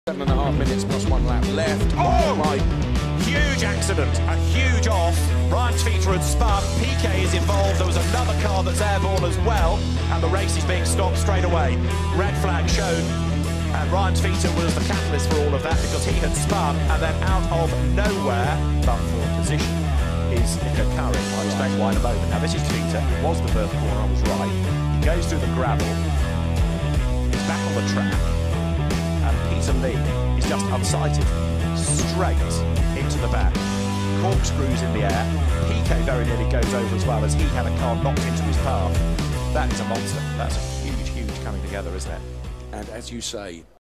7.5 minutes plus 1 lap left. Oh my! Huge accident, a huge off. Ryan Feater had spun, Piquet is involved, there was another car that's airborne as well, and the race is being stopped straight away. Red flag shown, and Ryan Feater was the catalyst for all of that because he had spun, and then out of nowhere, but for position, is Nico Curry. I expect wide of open. Now this is Feater, it was the first corner, I was right. He goes through the gravel, he's back on the track, and Peter Lee is just unsighted, straight into the back. Corkscrews in the air. Piquet very nearly goes over as well as he had a car knocked into his path. That is a monster. That's a huge, huge coming together, isn't it? And as you say,